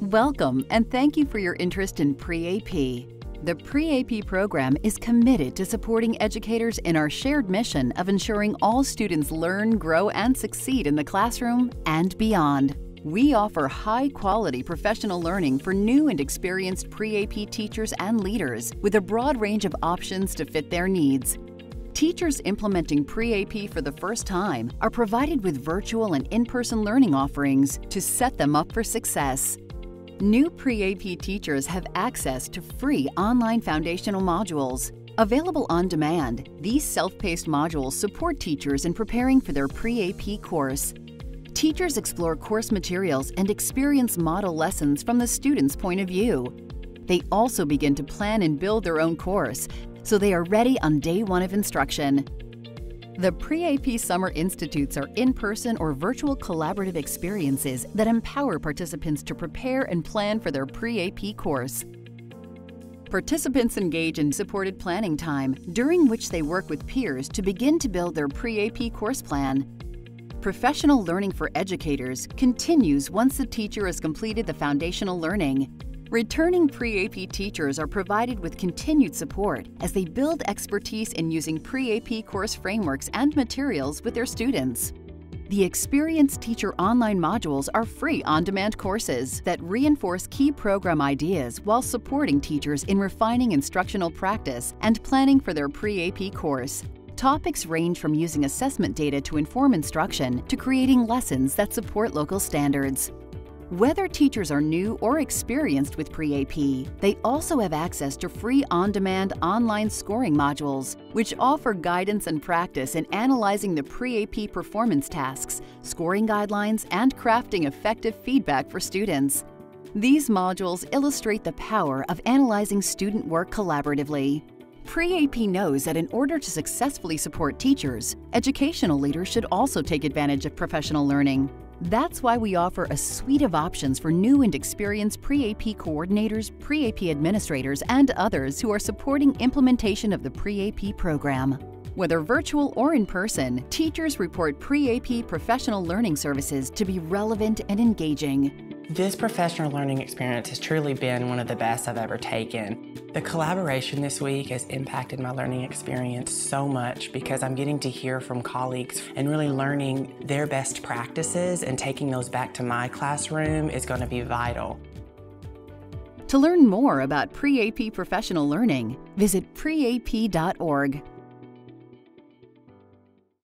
Welcome, and thank you for your interest in Pre-AP. The Pre-AP program is committed to supporting educators in our shared mission of ensuring all students learn, grow, and succeed in the classroom and beyond. We offer high-quality professional learning for new and experienced Pre-AP teachers and leaders with a broad range of options to fit their needs. Teachers implementing Pre-AP for the first time are provided with virtual and in-person learning offerings to set them up for success. New Pre-AP teachers have access to free online foundational modules. Available on demand, these self-paced modules support teachers in preparing for their Pre-AP course. Teachers explore course materials and experience model lessons from the student's point of view. They also begin to plan and build their own course, so they are ready on day one of instruction. The Pre-AP Summer Institutes are in-person or virtual collaborative experiences that empower participants to prepare and plan for their Pre-AP course. Participants engage in supported planning time, during which they work with peers to begin to build their Pre-AP course plan. Professional learning for educators continues once the teacher has completed the foundational learning. Returning Pre-AP teachers are provided with continued support as they build expertise in using Pre-AP course frameworks and materials with their students. The Experienced Teacher online modules are free on-demand courses that reinforce key program ideas while supporting teachers in refining instructional practice and planning for their Pre-AP course. Topics range from using assessment data to inform instruction to creating lessons that support local standards. Whether teachers are new or experienced with Pre-AP, they also have access to free on-demand online scoring modules, which offer guidance and practice in analyzing the Pre-AP performance tasks, scoring guidelines, and crafting effective feedback for students. These modules illustrate the power of analyzing student work collaboratively. Pre-AP knows that in order to successfully support teachers, educational leaders should also take advantage of professional learning. That's why we offer a suite of options for new and experienced Pre-AP coordinators, Pre-AP administrators, and others who are supporting implementation of the Pre-AP program. Whether virtual or in person, teachers report Pre-AP professional learning services to be relevant and engaging. This professional learning experience has truly been one of the best I've ever taken. The collaboration this week has impacted my learning experience so much because I'm getting to hear from colleagues and really learning their best practices, and taking those back to my classroom is going to be vital. To learn more about Pre-AP professional learning, visit preap.org.